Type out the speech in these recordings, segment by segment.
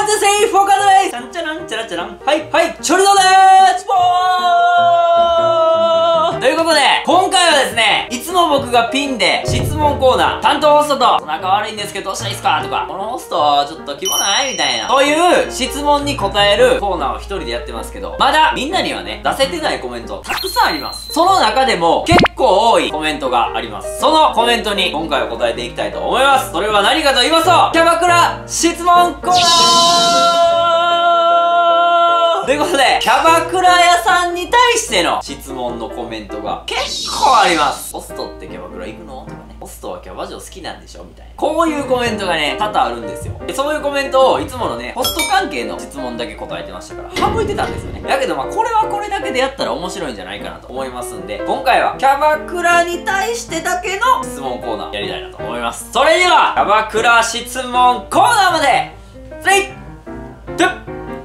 ンツセイフォーカードです。ちゃんちゃらんちゃらちゃらん。はいはい、チョルドでーす。ということで、今回はですね、いつも僕がピンで質問コーナー、担当ホストと仲悪いんですけどどうしたらいいっすかとか、このホストちょっと気もないみたいな、そういう質問に答えるコーナーを一人でやってますけど、まだみんなにはね、出せてないコメントたくさんあります。その中でも結構多いコメントがあります。そのコメントに今回は答えていきたいと思います。それは何かと言いますと、キャバクラ質問コーナーということで、キャバクラ屋さんに対しての質問のコメントが結構あります。ホストってキャバクラ行くのとかね。ホストはキャバ嬢好きなんでしょみたいな。こういうコメントがね、多々あるんですよ。で、そういうコメントをいつものね、ホスト関係の質問だけ答えてましたから、省いてたんですよね。だけどこれはこれだけでやったら面白いんじゃないかなと思いますんで、今回はキャバクラに対してだけの質問コーナーやりたいなと思います。それでは、キャバクラ質問コーナーまで、3、2、1、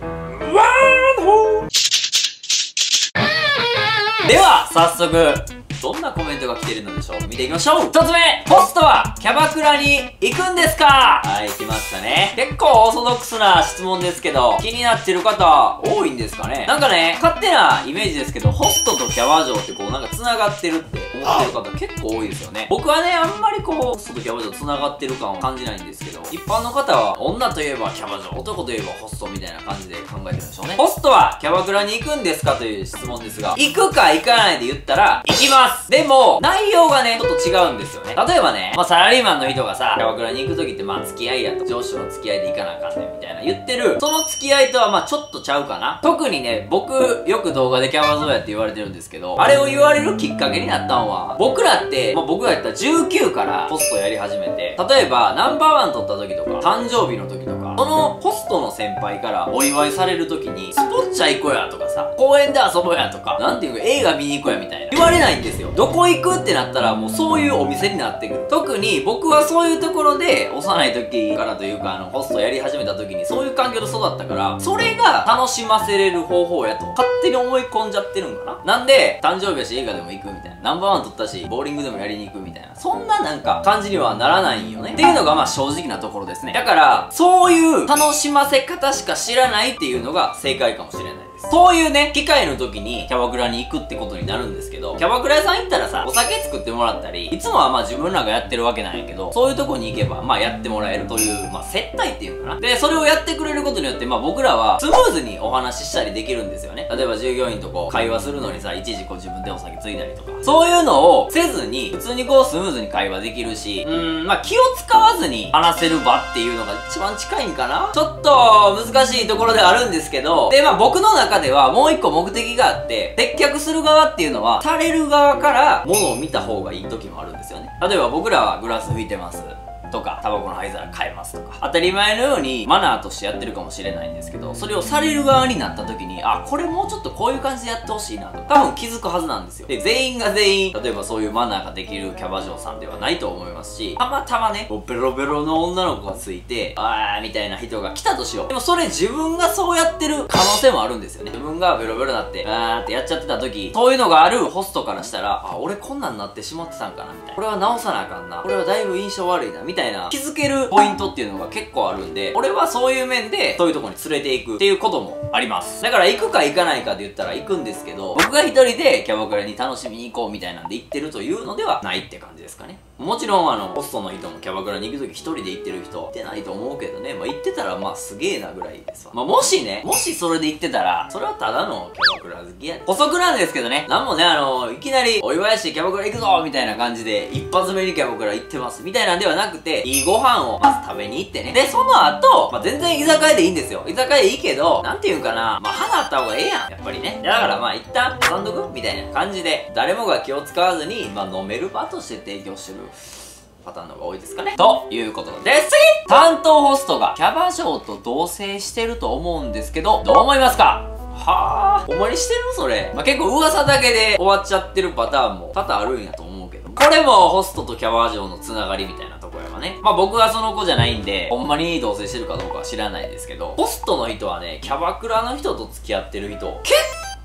では、早速、どんなコメントが来てるのでしょう見ていきましょう。1つ目、ホストはキャバクラに行くんですか？はい、来ましたね。結構オーソドックスな質問ですけど、気になってる方多いんですかね？なんかね、勝手なイメージですけど、ホストとキャバ嬢ってこうなんか繋がってるって思ってる方結構多いですよね。僕はね、あんまりこう、ホストとキャバ嬢繋がってる感を感じないんですけど、一般の方は女といえばキャバ嬢、男といえばホストみたいな感じで考えてるんでしょうね。ホストはキャバクラに行くんですかという質問ですが、行くか行かないで言ったら、行きます。でも、内容がね、ちょっと違うんですよね。例えばね、サラリーマンの人がさ、キャバクラに行くときって付き合いやと、上司との付き合いで行かなあかんねんみたいな言ってる、その付き合いとはちょっとちゃうかな。特にね、僕、よく動画でキャバ嬢やって言われてるんですけど、あれを言われるきっかけになったのは、僕らって、僕がやったら19からホストやり始めて、例えば、ナンバーワン取った時とか、誕生日の時とか、そのホストの先輩からお祝いされる時に、スポッチャ行こうやとかさ、公園で遊ぼうやとか、なんていうか映画見に行こうやみたいな。言われないんですよ。どこ行くってなったらもうそういうお店になってくる。特に僕はそういうところで幼い時からというかホストやり始めた時にそういう環境で育ったから、それが楽しませれる方法やと勝手に思い込んじゃってるんかな。なんで誕生日やし映画でも行くみたいな、ナンバーワン取ったしボーリングでもやりに行くみたいな、そんななんか感じにはならないんよねっていうのが正直なところですね。だからそういう楽しませ方しか知らないっていうのが正解かもしれない。そういうね、機会の時にキャバクラに行くってことになるんですけど、キャバクラ屋さん行ったらさ、お酒作ってもらったり、いつもは自分らがやってるわけなんやけど、そういうとこに行けばやってもらえるという、接待っていうのかな。で、それをやってくれることによって僕らはスムーズにお話ししたりできるんですよね。例えば従業員と会話するのにさ、いちいち自分でお酒ついだりとか、そういうのをせずに、普通にスムーズに会話できるし、気を使わずに話せる場っていうのが一番近いんかな。ちょっと難しいところではあるんですけど、で、僕の中ではもう一個目的があって、接客する側っていうのは、される側から物を見た方がいい時もあるんですよね。例えば僕らはグラス拭いてますとか、タバコの灰皿変えますとか、当たり前のようにマナーとしてやってるかもしれないんですけど、それをされる側になった時に、これもうちょっとこういう感じでやってほしいなと多分気づくはずなんですよ。で、全員が全員、例えばそういうマナーができるキャバ嬢さんではないと思いますし、たまたまね、ベロベロの女の子がついて、みたいな人が来たとしよう。でもそれ自分がそうやってる可能性もあるんですよね。自分がベロベロになって、ってやっちゃってた時、そういうのがあるホストからしたら、俺こんなんなってしまってたんかなみたいな。これは直さなあかんな。これはだいぶ印象悪いな。みたいな気づけるポイントっていうのが結構あるんで、俺はそういう面でそういうとこに連れて行くっていうこともあります。だから行くか行かないかで言ったら行くんですけど、僕が一人でキャバクラに楽しみに行こうみたいなんで行ってるというのではないって感じですかね。もちろんホストの人もキャバクラに行くとき一人で行ってる人行ってないと思うけどね、行ってたらすげえなぐらいですわ。もしそれで行ってたら、それはただのキャバクラ好きや。補足なんですけどね、なんもね、いきなりお祝いしてキャバクラ行くぞみたいな感じで、一発目にキャバクラ行ってますみたいなんではなくて、いいご飯をまず食べに行ってね。で、その後、全然居酒屋でいいんですよ。居酒屋でいいけど、なんていうんかな、花あった方がええやん、やっぱりね。だから一旦挟んどくみたいな感じで、誰もが気を使わずに、飲める場として提供してるパターンの方が多いですかね。ということで、次担当ホストがキャバ嬢と同棲してると思うんですけど、どう思いますか？ほんまにしてるそれ。結構噂だけで終わっちゃってるパターンも多々あるんやと思うけど、これもホストとキャバ嬢のつながりみたいなとこやわね。僕はその子じゃないんで、ほんまに同棲してるかどうかは知らないですけど、ホストの人はね、キャバクラの人と付き合ってる人、結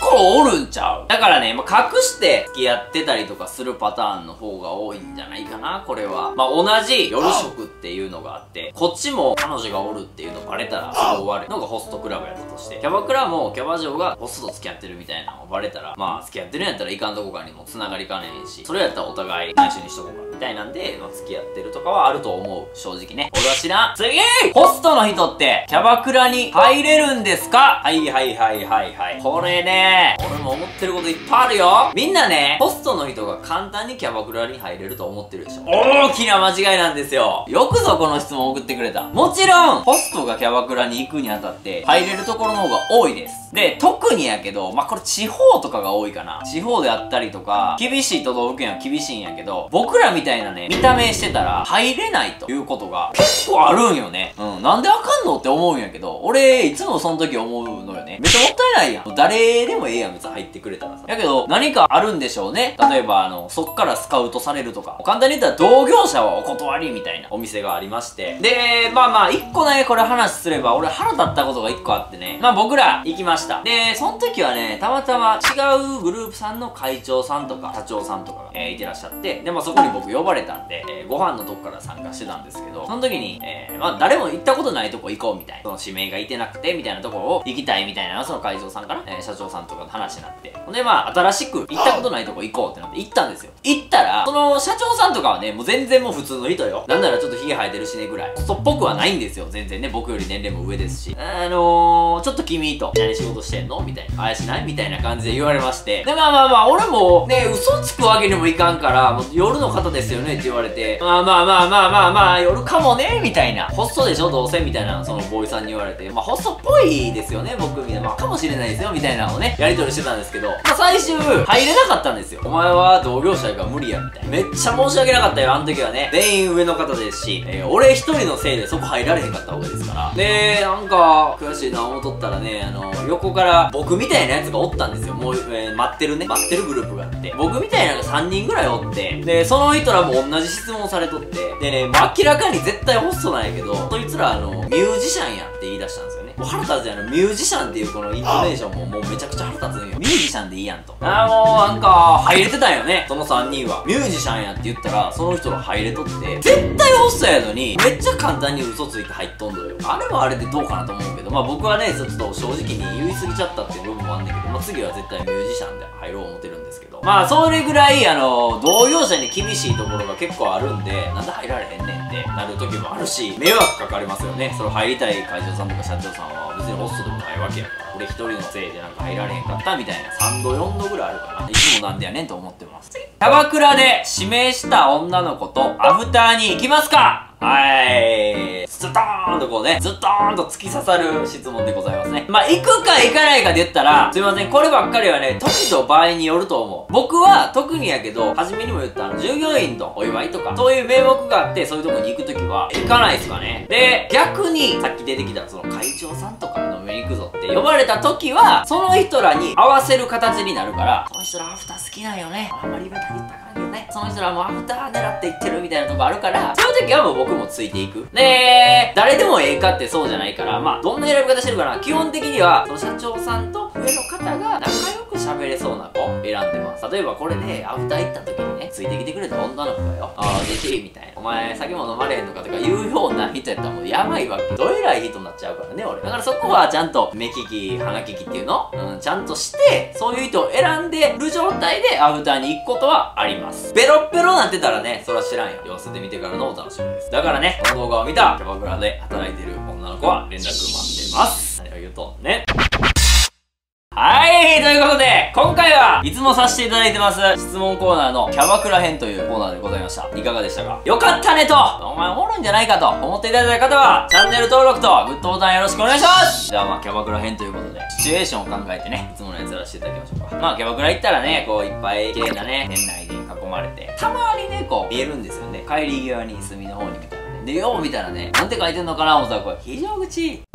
構おるんちゃう？だからね、まあ、隠して付き合ってたりとかするパターンの方が多いんじゃないかな、これは。まあ、同じ夜食っていうのがあって、こっちも彼女がおるっていうのバレたらすぐ終わるのがホストクラブやったとして、キャバクラもキャバ嬢がホストと付き合ってるみたいなのがバレたら、まあ、付き合ってるんやったらいかんとこかにも繋がりかねへんし、それやったらお互い内緒にしとこうか、みたいなんで、まあ、付き合ってるとかはあると思う。正直ね。俺は知らん。次ホストの人ってキャバクラに入れるんですか？はいはいはいはいはい。これね、俺も思ってることいっぱいあるよ。みんなね、ホストの人が簡単にキャバクラに入れると思ってるでしょ。大きな間違いなんですよ。よくぞこの質問送ってくれた。もちろん、ホストがキャバクラに行くにあたって入れるところの方が多いです。で、特にやけど、まあ、これ地方とかが多いかな。地方であったりとか、厳しい都道府県は厳しいんやけど、僕らみたいなね、見た目してたら入れないということが結構あるんよね。なんであかんのって思うんやけど、俺、いつもその時思うのよね。めっちゃもったいないやん。誰でもええやん、別に入ってくれたらさ。やけど、何かあるんでしょうね。例えば、そっからスカウトされるとか。簡単に言ったら、同業者はお断りみたいなお店がありまして。で、まあまあ、一個ね、これ話すれば、俺腹立ったことが一個あってね。まあ僕ら行きました。で、その時はね、たまたま違うグループさんの会長さんとか、社長さんとかが、いてらっしゃって、で、まあそこに僕呼ばれたんで、ご飯のとこから参加してたんですけど、その時に、まあ誰も行ったことないとこ行こうみたいな。その指名がいてなくて、みたいなところを行きたいみたいな、その会長さんから、社長さんとかの話になって。ほんでまあ、新しく行ったことないとこ行こうってなって行ったんですよ。行ったら、その社長さんとかはね、もう全然もう普通の人よ。なんならちょっと髭生えてるしねぐらい。ホストっぽくはないんですよ。全然ね、僕より年齢も上ですし。ちょっと君と、何仕事してんのみたいな。怪しないみたいな感じで言われまして。で、まあまあまあ、俺もね、嘘つくわけにもいかんから、もう夜の方ですよねって言われて、まあまあまあまあまあまあ、夜かもねみたいな。ホストでしょどうせみたいな、そのボーイさんに言われて、まあホストっぽいですよね、僕みたいな。まあかもしれないですよ、みたいなのをね、やり取りしてたんですけど、まあ最終、入れなかったんですよ。お前は同業者やから無理や、みたいな。めっちゃ申し訳なかったよ、あの時はね。全員上の方ですし、俺一人のせいでそこ入られへんかったわけですから。で、なんか、悔しいな思っとったらね、横から僕みたいなやつがおったんですよ。もう、待ってるグループがあって。僕みたいなのが3人ぐらいおって、で、その人らも同じ質問されとって、でね、明らかに絶対ホストなんやけど、そいつらミュージシャンやって言い出したんですよね。もう腹立つやん、ミュージシャンっていうこのイントネーションももうめちゃくちゃ腹立つんよ。ミュージシャンでいいやんと。もうなんか、入れてたんよね、その3人は。ミュージシャンやって言ったら、その人ら入れとって、絶対ホストやのに、めっちゃ簡単に嘘ついて入っとんのよ。あれはあれでどうかなと思うけど、まあ僕はね、ちょっと正直に言い過ぎちゃったっていう部分もあんだけど、まあ次は絶対ミュージシャンで入ろう思ってるんですけど。まあそれぐらい、同業者に厳しいところが結構あるんで、なんで入られへんねんってなる時もあるし、迷惑かかりますよね。それ入りたい会長さんとか社長さんは別にホストでもないわけやから、俺一人のせいでなんか入られへんかったみたいな3度4度ぐらいあるかな。いつもなんでやねんと思ってます。キャバクラで指名した女の子とアフターに行きますか？ズドーンとこうね、ズドーンと突き刺さる質問でございますね。まあ、行くか行かないかで言ったら、すいません、こればっかりはね、時と場合によると思う。僕は特にやけど、初めにも言った従業員とお祝いとか、そういう名目があって、そういうとこに行くときは、行かないですかね。で、逆に、さっき出てきたその会長さんとか飲みに行くぞって呼ばれたときは、その人らに合わせる形になるから、その人らアフター好きなんよね。あんまりイベントに言ったらあかんけどね。その人らもアフター狙って行ってるみたいなとこあるから、そういう時はもう僕もついていく。で、誰でもええかってそうじゃないから、まあ、どんな選び方してるかな。基本的には、その社長さんと上の方が仲良く喋れそうな子選んでます。例えばこれでアフター行った時にね、ついてきてくれた女の子がよ、ぜひ、みたいな。お前、酒も飲まれへんのかとか言うような人やったらもうやばいわけ。どえらい人になっちゃうからね、俺。だからそこはちゃんと目利き、鼻利きっていうのちゃんとして、そういう人を選んでる状態でアフターに行くことはあります。ベロッベロなってたらね、それは知らんよ。様子で見てからのお楽しみです。だからね、この動画を見たキャバクラで働いてる女の子は連絡待ってます。何を言うとね。はい、ということで、今回はいつもさせていただいてます、質問コーナーのキャバクラ編というコーナーでございました。いかがでしたか？よかったねと、お前おもろいんじゃないかと思っていただいた方は、チャンネル登録とグッドボタンよろしくお願いします。ではまあ、キャバクラ編ということで、シチュエーションを考えてね、いつものやつやらせていただきましょうか。まあ、キャバクラ行ったらね、こういっぱい綺麗なね、店内で囲まれて、たまにね、こう見えるんですよね。帰り際に隅の方にみたいな。で、よう見たらね、なんて書いてんのかな思ったらこれ、非常口